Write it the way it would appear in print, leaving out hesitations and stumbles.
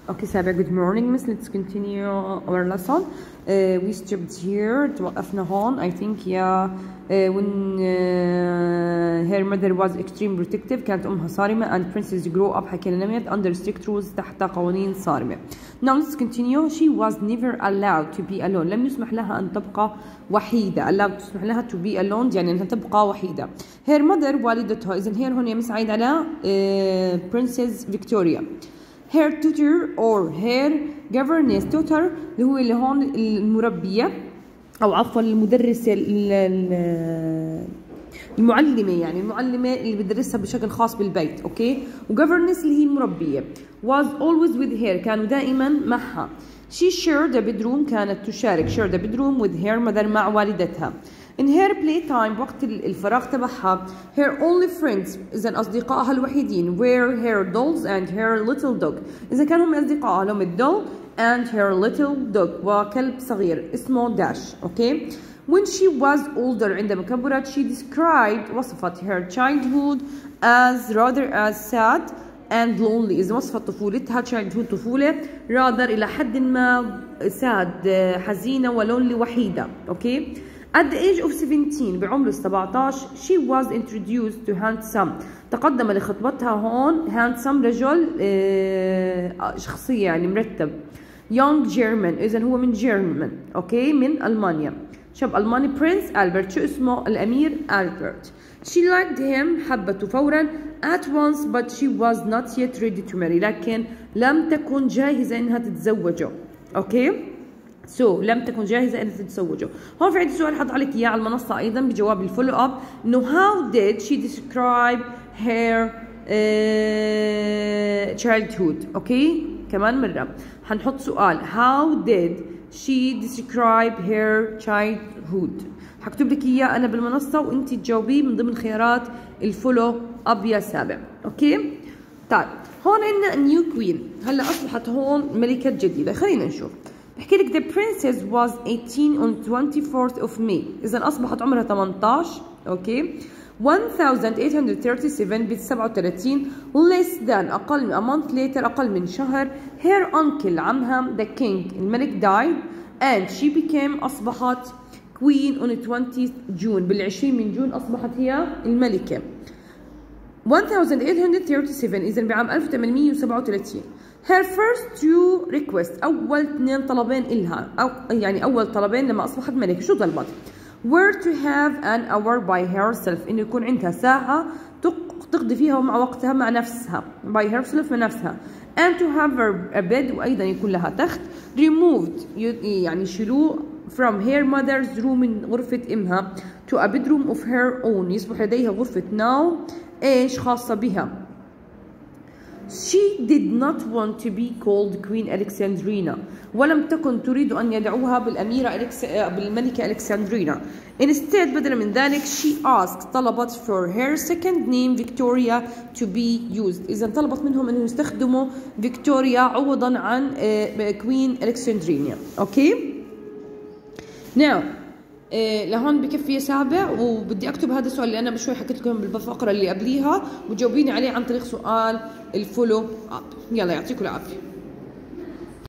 Okay, Sabah, good morning, Miss. Let's continue our lesson. We stopped here. توقفنا هون. I think when her mother was extremely protective, كانت أمها صارمة, and princess grew up حكينا نمت under strict rules تحت قوانين صارمة. Now let's continue. She was never allowed to be alone. لم يسمح لها أن تبقى وحيدة. allowed تسمح لها to be alone يعني أنها تبقى وحيدة. Her mother والدتها. إذن here هون مسعيد على princess Victoria. her tutor or her governess tutor اللي هون المربية أو عفوا المدرسة المعلمة يعني المعلمة اللي بدرسها بشكل خاص بالبيت أوكي وgoverness اللي هي المربية was always with her كانوا دائما معها she shared a bedroom كانت تشارك shared a bedroom with her mother مع والدتها in her playtime وقت الفراغ تبعها her only friends إذا أصدقائها الوحيدين were her dolls and her little dog إذا كانوا هم أصدقائها لهم الدول and her little dog وكلب صغير اسمه داش أوكي when she was older عندما كبرت she described وصفت her childhood as rather as sad and lonely إذا وصفت طفولتها childhood طفولة rather إلى حد ما sad حزينة ولونلي وحيدة أوكي At the age of 17 بعمر 17 she was introduced to handsome تقدم لخطبتها هون handsome رجل شخصية يعني مرتب young German إذا هو من German أوكي من ألمانيا شاب ألماني Prince Albert شو اسمه الأمير ألبرت she liked him حبته فورا at once but she was not yet ready to marry لكن لم تكن جاهزة إنها تتزوجه أوكي لم تكن جاهزة أن تتزوجه. هون في عندي سؤال حط عليك إياه على المنصة أيضا بجواب الفولو أب إنه how did she describe her childhood أوكي كمان مرة حنحط سؤال how did she describe her childhood حكتب لك إياه أنا بالمنصة وأنت تجاوبيه من ضمن خيارات الفولو أب يا سابع أوكي طيب هون عندنا نيو كوين هلا أصبحت هون ملكة جديدة خلينا نشوف بحكي لك the princess was 18 on 24th of May إذا أصبحت عمرها 18 أوكي 1837 ب 37 less than أقل من a month later أقل من شهر her uncle عمها the king الملك died and she became أصبحت queen on 20th June بال20 من جون أصبحت هي الملكة 1837 إذا بعام 1837 her first two requests أول اثنين طلبين إلها أو يعني أول طلبين لما أصبحت ملكة شو طلبت؟ were to have an hour by herself إنه يكون عندها ساعة تقضي فيها مع وقتها مع نفسها by herself مع نفسها and to have a bed وأيضا يكون لها تخت removed يعني شيلوه from her mother's room من غرفة أمها to a bedroom of her own يصبح لديها غرفة نوم إيش خاصة بها She did not want to be called Queen Alexandrina ولم تكن تريد أن يدعوها بالملكة ألكسندرينا Instead بدلا من ذلك she asked طلبت for her second name Victoria to be used إذا طلبت منهم أن يستخدموا فيكتوريا عوضا عن Queen Alexandrina أوكي Now لهون بكفي سابع وبدي اكتب هذا السؤال اللي انا بشوي حكيت لكم بالفقره اللي قبليها وتجاوبيني عليه عن طريق سؤال الفولو اب يلا يعطيكم العافيه